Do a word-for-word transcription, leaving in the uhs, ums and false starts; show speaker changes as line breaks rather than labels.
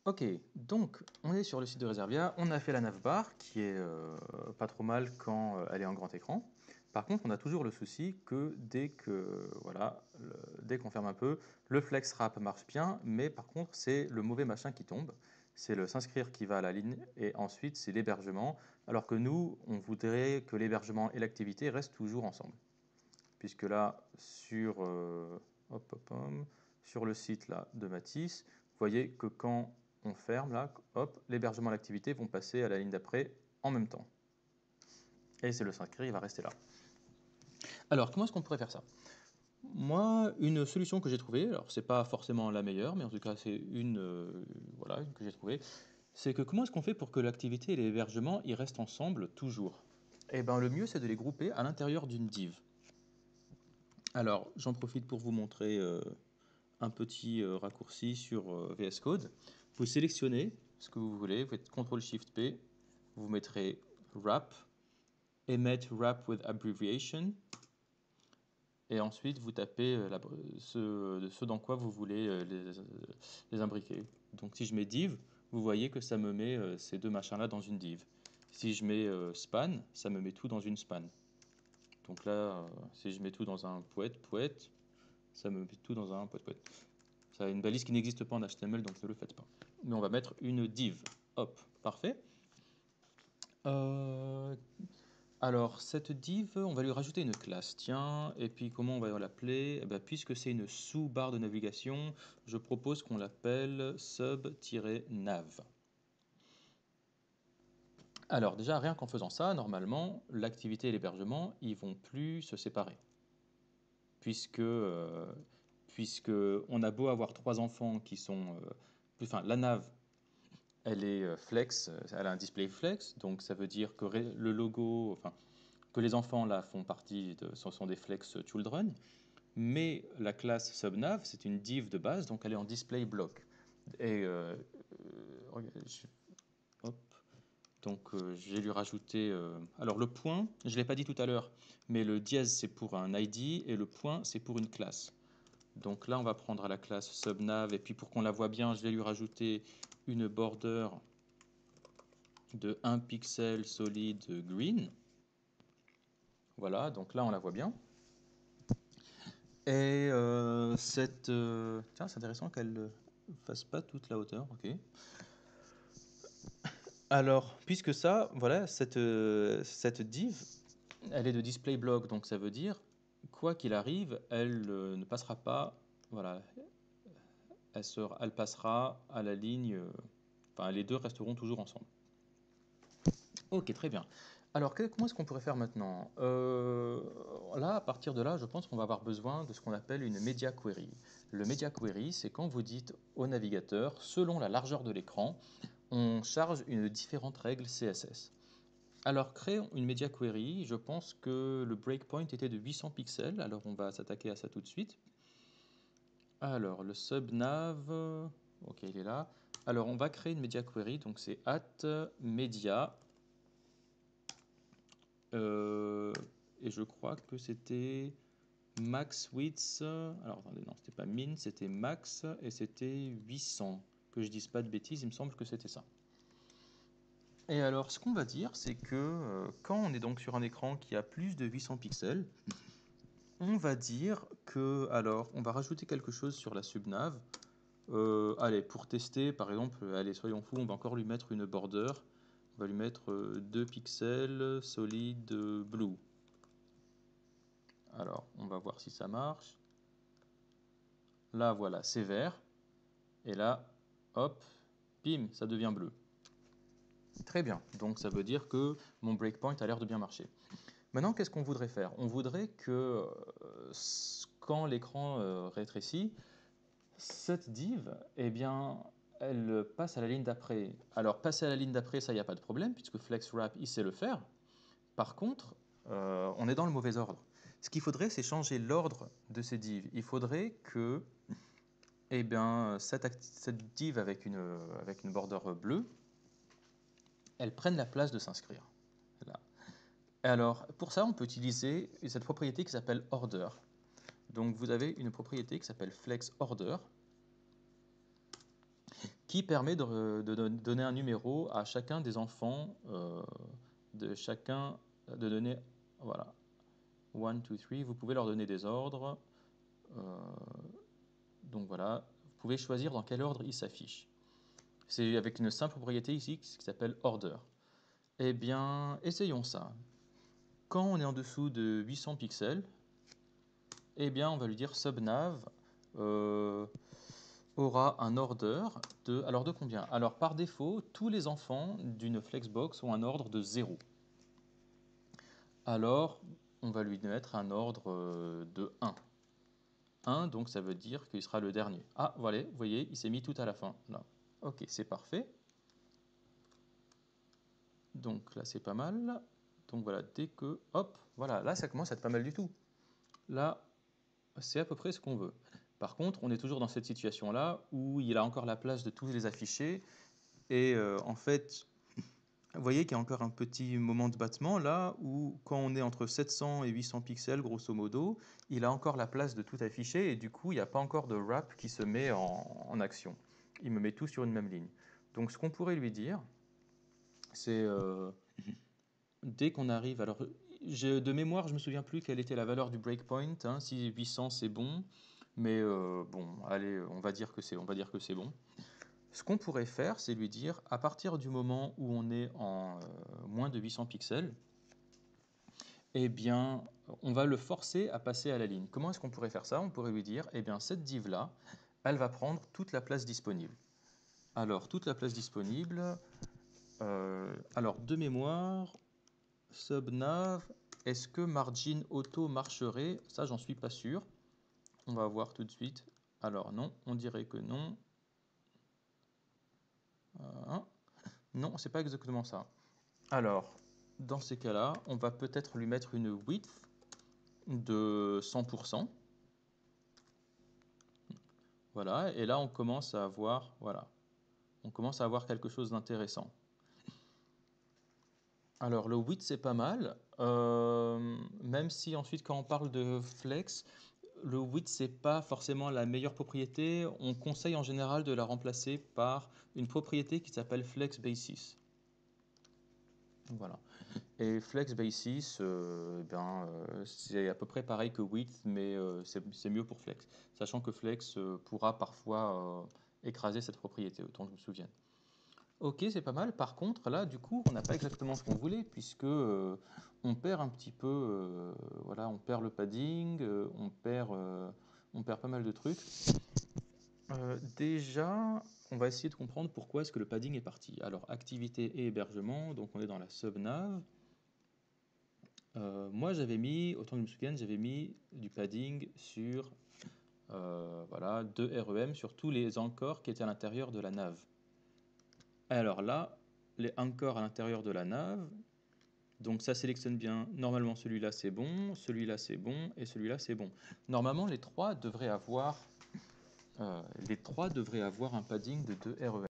Ok, donc on est sur le site de Reservia, on a fait la navbar qui est euh, pas trop mal quand euh, elle est en grand écran. Par contre, on a toujours le souci que dès que voilà, le- dès qu'on ferme un peu, le flex wrap marche bien, mais par contre c'est le mauvais machin qui tombe. C'est le s'inscrire qui va à la ligne et ensuite c'est l'hébergement. Alors que nous, on voudrait que l'hébergement et l'activité restent toujours ensemble, puisque là sur euh, hop, hop, hop, sur le site là de Matisse, vous voyez que quand on ferme là, hop, l'hébergement et l'activité vont passer à la ligne d'après en même temps. Et c'est le s'inscrire, il va rester là. Alors, comment est-ce qu'on pourrait faire ça? Moi, une solution que j'ai trouvée, alors c'est pas forcément la meilleure, mais en tout cas c'est une, euh, voilà, une que j'ai trouvée, c'est que comment est-ce qu'on fait pour que l'activité et l'hébergement ils restent ensemble toujours? Eh ben, le mieux c'est de les grouper à l'intérieur d'une div. Alors, j'en profite pour vous montrer euh, un petit euh, raccourci sur euh, V S Code. Vous sélectionnez ce que vous voulez, vous faites contrôle shift P, vous mettrez wrap, emit wrap with abbreviation, et ensuite vous tapez euh, la- ce, ce dans quoi vous voulez euh, les, les imbriquer. Donc si je mets div, vous voyez que ça me met euh, ces deux machins-là dans une div. Si je mets euh, span, ça me met tout dans une span. Donc là, euh, si je mets tout dans un poète, poète, ça me met tout dans un poète, poète. Ça a une balise qui n'existe pas en H T M L, donc ne le faites pas. Mais on va mettre une div. Hop, parfait. Euh, alors, cette div, on va lui rajouter une classe. Tiens, et puis comment on va l'appeler? Eh ben, puisque c'est une sous-barre de navigation, je propose qu'on l'appelle sub-nav. Alors déjà, rien qu'en faisant ça, normalement, l'activité et l'hébergement, ils vont plus se séparer. Puisque, euh, puisque on a beau avoir trois enfants qui sont... euh, enfin, la nav, elle est euh, flex, euh, elle a un display flex, donc ça veut dire que le logo, enfin, que les enfants là font partie de, ce sont des flex children, mais la classe subnav, c'est une div de base, donc elle est en display block. Et euh, euh, je, hop, donc euh, je vais lui rajouter. Euh, alors le point, je ne l'ai pas dit tout à l'heure, mais le dièse c'est pour un I D et le point c'est pour une classe. Donc là on va prendre la classe subnav et puis pour qu'on la voit bien, je vais lui rajouter une border de un pixel solide green. Voilà, donc là on la voit bien. Et euh, cette... euh, Tiens, c'est intéressant qu'elle ne fasse pas toute la hauteur, ok. Alors, puisque ça, voilà, cette, euh, cette div, elle est de display block, donc ça veut dire, quoi qu'il arrive, elle euh, ne passera pas, voilà, elle, sera, elle passera à la ligne, euh, enfin les deux resteront toujours ensemble. Ok, très bien. Alors, que- comment est-ce qu'on pourrait faire maintenant? Euh, Là, à partir de là, je pense qu'on va avoir besoin de ce qu'on appelle une media query. Le media query, c'est quand vous dites au navigateur, selon la largeur de l'écran, on charge une différente règle C S S. Alors, créer une media query, je pense que le breakpoint était de huit cents pixels, alors on va s'attaquer à ça tout de suite. Alors, le subnav, ok, il est là. Alors, on va créer une media query, donc c'est at media. Euh, et je crois que c'était max width. Alors attendez, non, c'était pas min, c'était max et c'était huit cents. Que je dise pas de bêtises, il me semble que c'était ça. Et alors, ce qu'on va dire, c'est que euh, quand on est donc sur un écran qui a plus de huit cents pixels, on va dire que, alors, on va rajouter quelque chose sur la subnav. Euh, allez, pour tester, par exemple, allez, soyons fous, on va encore lui mettre une border. On va lui mettre euh, deux pixels solide blue. Alors, on va voir si ça marche. Là, voilà, c'est vert. Et là, hop, bim, ça devient bleu. Très bien. Donc, ça veut dire que mon breakpoint a l'air de bien marcher. Maintenant, qu'est-ce qu'on voudrait faire? On voudrait que euh, quand l'écran euh, rétrécit, cette div, eh bien, elle passe à la ligne d'après. Alors, passer à la ligne d'après, ça, il n'y a pas de problème, puisque FlexWrap, il sait le faire. Par contre, euh, on est dans le mauvais ordre. Ce qu'il faudrait, c'est changer l'ordre de ces divs. Il faudrait que eh bien, cette, cette div avec une, avec une border bleue, elle prenne la place de s'inscrire. Là. Et alors, pour ça, on peut utiliser cette propriété qui s'appelle order. Donc, vous avez une propriété qui s'appelle flex order, qui permet de, de donner un numéro à chacun des enfants, euh, de chacun, de donner, voilà, un, deux, trois, vous pouvez leur donner des ordres, euh, donc voilà, vous pouvez choisir dans quel ordre ils s'affichent. C'est avec une simple propriété ici qui s'appelle order. Eh bien, essayons ça. Quand on est en dessous de huit cents pixels, eh bien, on va lui dire subnav euh, aura un order de... Alors, de combien? Alors, par défaut, tous les enfants d'une Flexbox ont un ordre de zéro. Alors, on va lui mettre un ordre euh, de un. un, donc ça veut dire qu'il sera le dernier. Ah, voilà, vous voyez, il s'est mis tout à la fin. Là. Ok, c'est parfait. Donc là, c'est pas mal. Donc voilà, dès que... Hop, voilà, là, ça commence à être pas mal du tout. Là, c'est à peu près ce qu'on veut. Par contre, on est toujours dans cette situation-là où il a encore la place de tous les afficher. Et euh, en fait, vous voyez qu'il y a encore un petit moment de battement là où quand on est entre sept cents et huit cents pixels, grosso modo, il a encore la place de tout afficher et du coup, il n'y a pas encore de wrap qui se met en, en action. Il me met tout sur une même ligne. Donc, ce qu'on pourrait lui dire, c'est euh, dès qu'on arrive... Alors, je, de mémoire, je me souviens plus quelle était la valeur du breakpoint. Hein, si huit cents, c'est bon. Mais euh, bon, allez, on va dire que c'est, on va dire que c'est bon. Ce qu'on pourrait faire, c'est lui dire, à partir du moment où on est en euh, moins de huit cents pixels, eh bien, on va le forcer à passer à la ligne. Comment est-ce qu'on pourrait faire ça? On pourrait lui dire, eh bien, cette div-là, elle va prendre toute la place disponible. Alors, toute la place disponible, euh, alors, de mémoire, subnav, est-ce que margin auto marcherait? Ça, j'en suis pas sûr. On va voir tout de suite. Alors, non, on dirait que non. Euh, non, c'est pas exactement ça. Alors, dans ces cas-là, on va peut-être lui mettre une width de cent pour cent. Voilà, et là on commence à avoir, voilà, on commence à avoir quelque chose d'intéressant. Alors le width c'est pas mal, euh, même si ensuite quand on parle de flex, le width c'est pas forcément la meilleure propriété. On conseille en général de la remplacer par une propriété qui s'appelle flex basis. Voilà. Et flex basis, euh, ben, euh, c'est à peu près pareil que width, mais euh, c'est mieux pour flex. Sachant que flex euh, pourra parfois euh, écraser cette propriété, autant que je me souvienne. Ok, c'est pas mal. Par contre, là, du coup, on n'a pas exactement ce qu'on voulait, puisque euh, on perd un petit peu, euh, voilà, on perd le padding, euh, on perd, euh, on perd pas mal de trucs. Euh, déjà, on va essayer de comprendre pourquoi est-ce que le padding est parti. Alors, activité et hébergement, donc on est dans la subnav. Euh, moi, j'avais mis, autant que je me souvienne, j'avais mis du padding sur euh, voilà, deux R E M sur tous les encores qui étaient à l'intérieur de la nav. Alors là, les encores à l'intérieur de la nav, donc ça sélectionne bien. Normalement, celui-là c'est bon, celui-là c'est bon et celui-là c'est bon. Normalement, les trois devraient avoir, euh, les trois devraient avoir un padding de deux R E M.